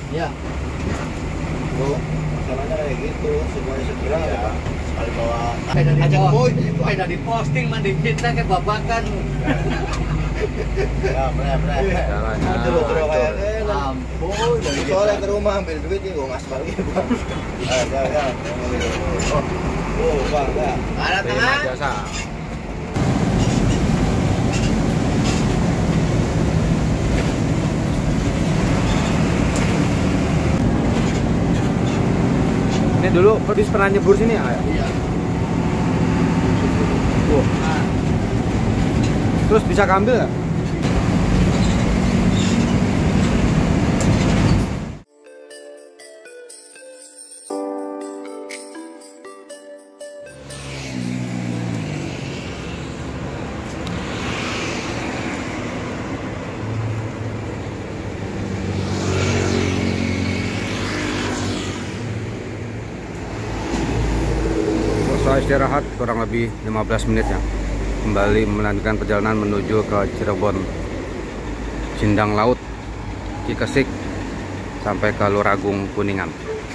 Iya. Tuh, masalahnya kayak gitu, semuanya segera ya. Sekali bawa Ajak boy. Ada di posting mandi kita ke babakan. Ya, bener. Jalannya Terus hancur. ampun, dari sore ke rumah ambil duit nih, gue ngaspal gitu bang. Jangan. Oh, bang, ya. Ada Prima tengah. Jasa. Ini dulu Pedis pernah nyebur sini ya? Iya. Wow. Terus bisa keambil nggak? Setelah istirahat kurang lebih 15 menit ya, kembali melanjutkan perjalanan menuju ke Cirebon, Sindang Laut, Cikesik, sampai ke Luragung, Kuningan.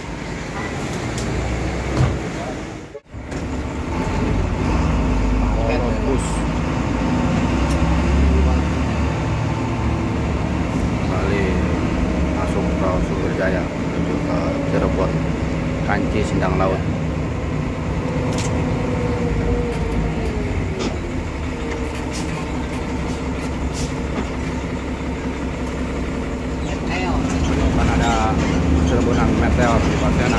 Bus kembali masuk ke Sumberjaya menuju ke Cirebon, Kanci, Sindang Laut. Kan ada serbunan meteor di Pasena.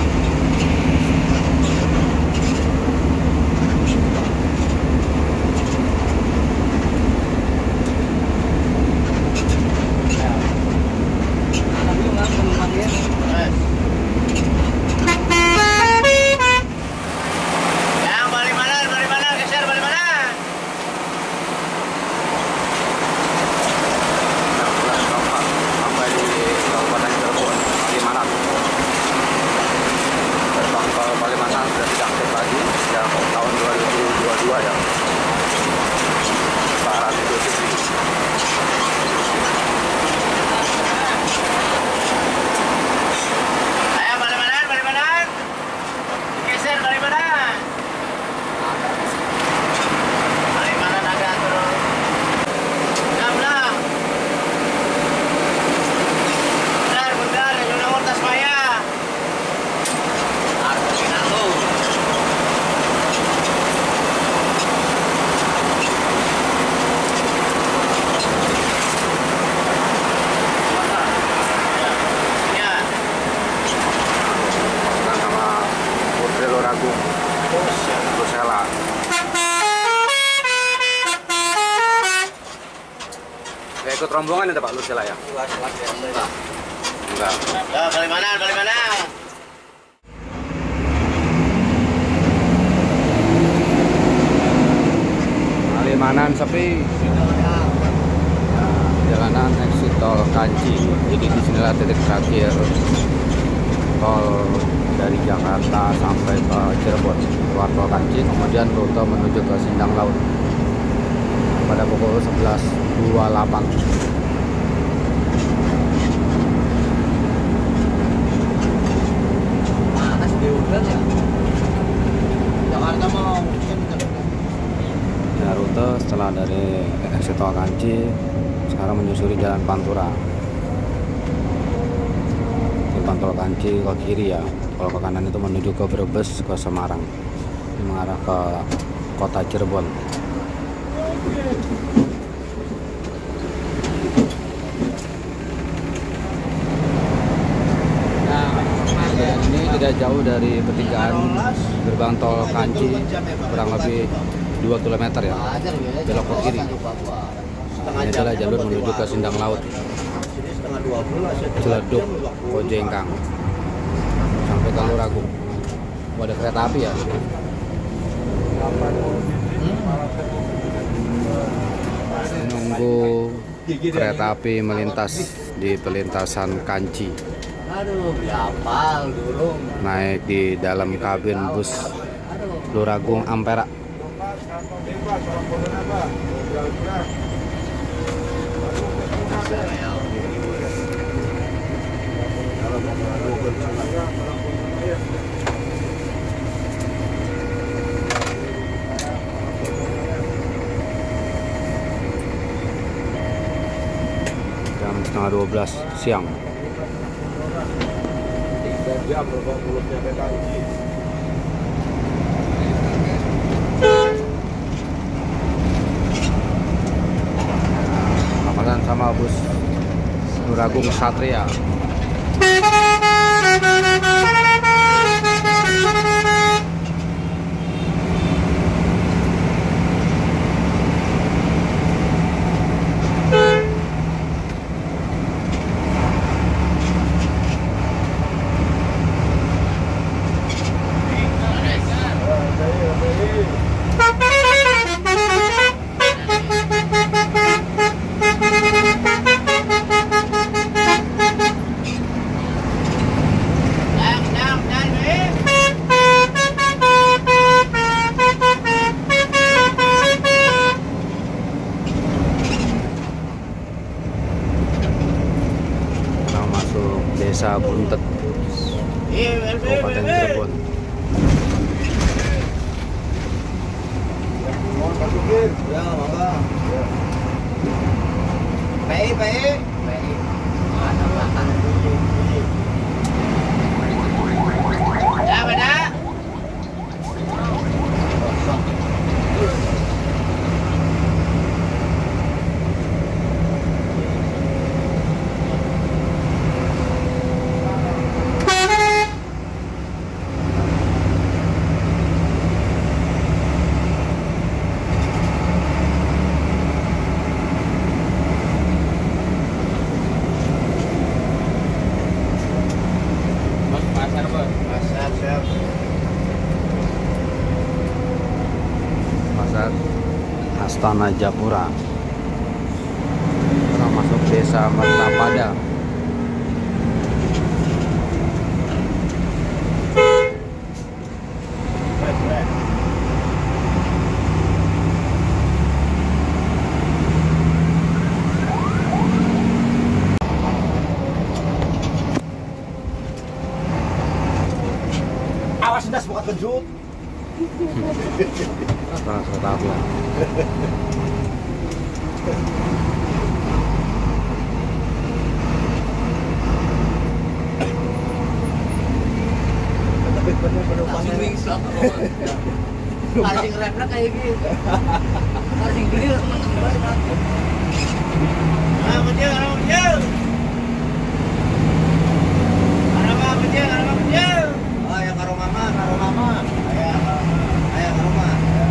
Yang balik mana? Geser balik mana? Sampai di Kabupaten Cirebon, Palimanan. Gerbang tol Palimanan sudah tidak aktif lagi sejak tahun 2022 ya. Lebaran Idul Fitri. Ayo balik mana? Geser balik mana? Balik mana ada terus? Belah. Bentar, ya udah ortas Maya. Harus aku. Ya. Kan sama Putri Luragung, Lusela. Gak ikut rombongan ada Pak Lusela ya? Enggak. Ya, balik mana? Palimanan sepi. Jalanan exit tol Kanci. Jadi di sinilah titik terakhir tol dari Jakarta sampai ke Cirebon. Keluar tol Kanci, kemudian rute menuju ke Sindang Laut pada pukul 11.28. Mana sih diulang ya? Jakarta mau Ya, rute setelah dari exit tol Kanci sekarang menyusuri Jalan Pantura. Jalan tol Kanci ke kiri ya. Kalau ke kanan itu menuju ke Brebes, ke Semarang. Ini mengarah ke kota Cirebon. Dan ini tidak jauh dari pertigaan gerbang tol Kanci, kurang lebih 2 km ya, belok ke kiri. Ini adalah jalur menuju ke Sindang Laut, Ciledug, Kojengkang, sampai ke Luragung. Oh, ada kereta api ya. Menunggu kereta api melintas di pelintasan Kanci. Aduh, hafal dulu. Naik di dalam kabin bus Luragung Ampera. Jam setengah 12 siang. 3 jam belum nyampe Kanci. Ramadan sama bus Nuragung Satria. Desa Buntet, Kabupaten Cirebon. Ya, mangga. PI. Ya, beda. Pasar Astana Japura. Kita masuk desa Mertapada. Awas das bukan kejut. Setengah ya. Langsung wingstop. Parsing refleks kayak gitu. Parsing gini teman-teman. Ah, betul. Ah, yang karo mama. Ayah karo mama.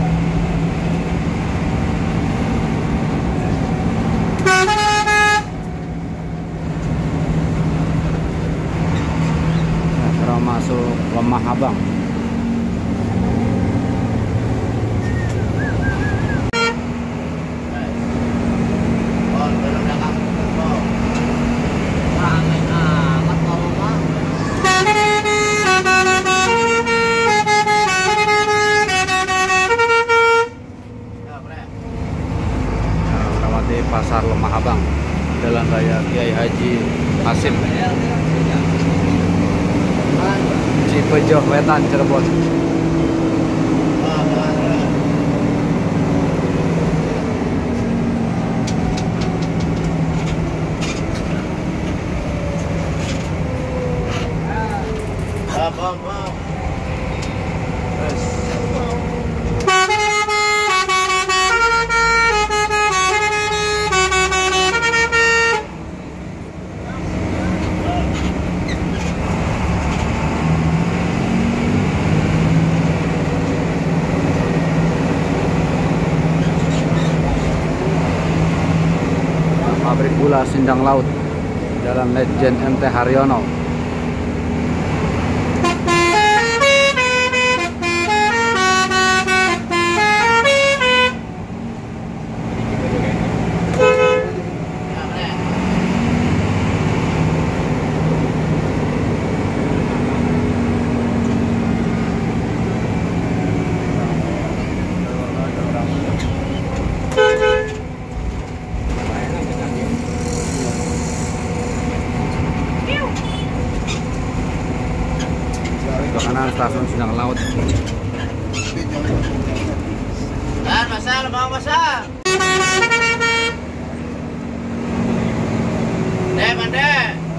Kita masuk Lemah Abang. Pasar Lemah Abang, Jalan Raya Kiai Haji Hasim, Cipejoh Wetan, Cirebon. Pabrik gula Sindang Laut, Jalan Letjen MT Haryono. depan stasiun Sindang Laut. Dan masal, mau masal. Mande.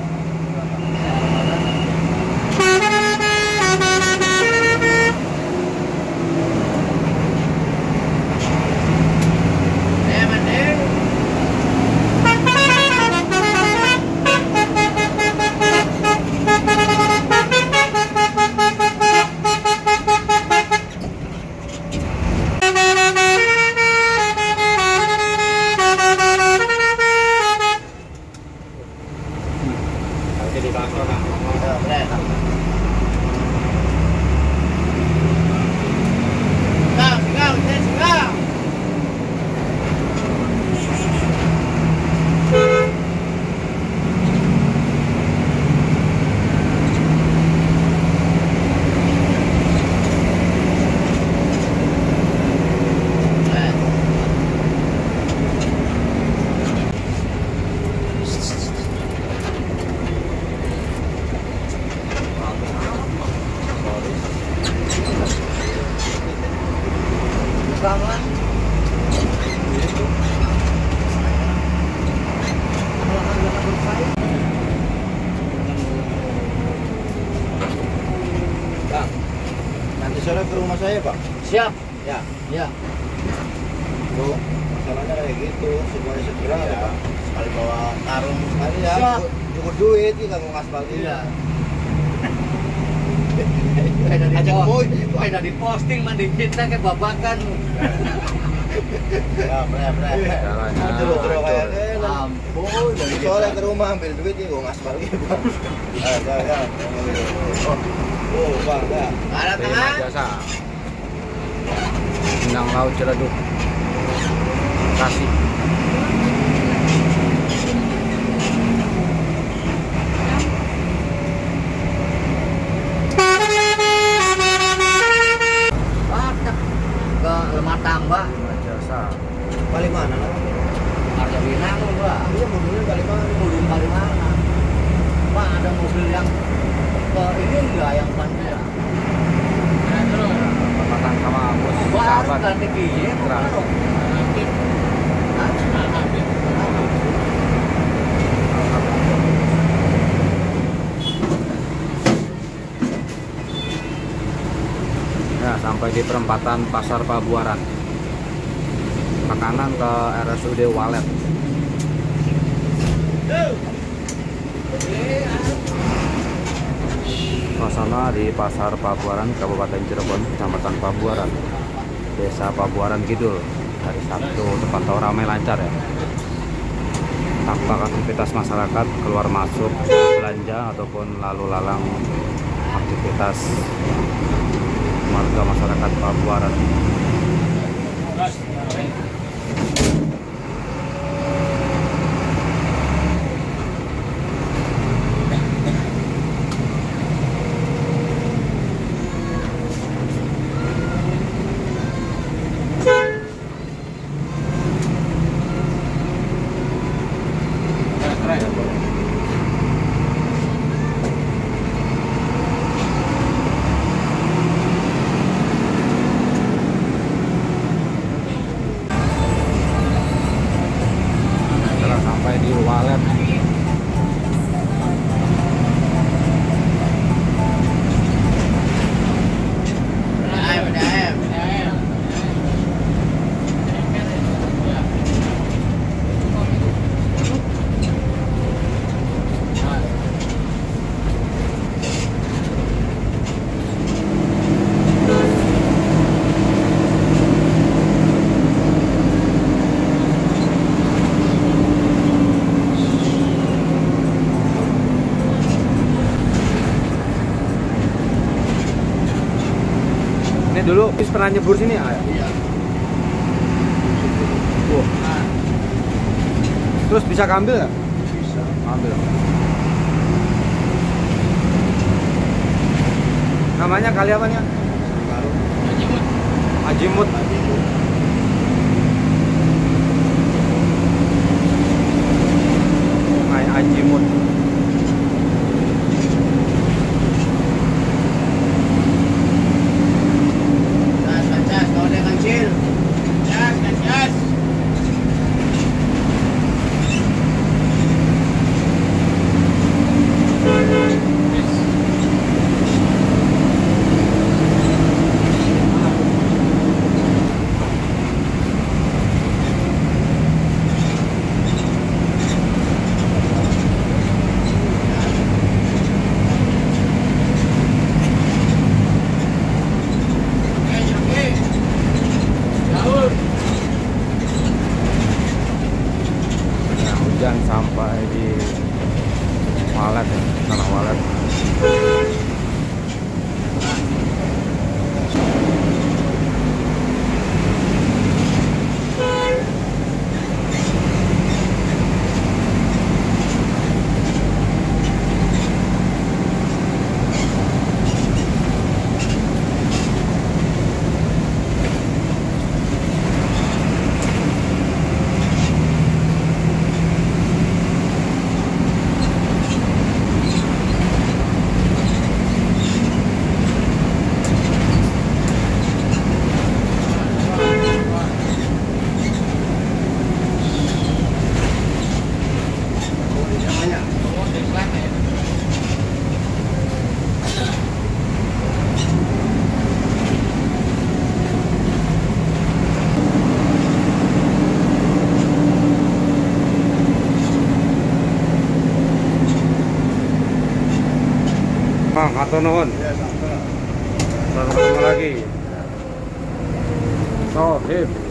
Nanti sore ke rumah saya, Pak. Siap. Ya. Ya. Tuh, masalahnya kayak gitu. Semuanya segera ya, Pak. Sekali bawa karung. Sekali ya. Siap. Cukup duit sih kalau ngaspal ini. Iya. Ajak boy. Ada di posting mandi kita ke babakan. Ya, bener. Jalannya Terus hancur. kayak Ampun. dari sore ke rumah ambil duit nih, gue ngaspal gitu, Pak. Jangan. Oh, Bang, ya. Ada Prima tengah. Jasa Sindang Laut Ciledug Bekasi. Ke Lemah Tambak. Prima Jasa Balik mana? Arya Winang lu, Pak. Iya, mobilnya balik mana? Belum balik mana? Pak, ada mobil yang ke ini enggak yang panjang? Perempatan sama bus Baru sahabat ganti gigi, Mitra. baru. Ya, sampai di perempatan Pasar Pabuaran. Ke kanan ke RSUD Walet. Suasana di Pasar Pabuaran, Kabupaten Cirebon, Kecamatan Pabuaran, Desa Pabuaran Kidul. Hari Sabtu terpantau ramai lancar ya. Tampak aktivitas masyarakat keluar masuk belanja ataupun lalu lalang aktivitas warga masyarakat Pabuaran. Setelah sampai di Walet, ini dulu Is pernah nyebur sini ya? Iya. Wah. Terus bisa kambil nggak? Bisa. Ambil. Namanya kali apa nih? Ajimut. Sungai Ajimut. Bang, atau nuhun. Ya, sama. Sampai ketemu lagi. So, hip.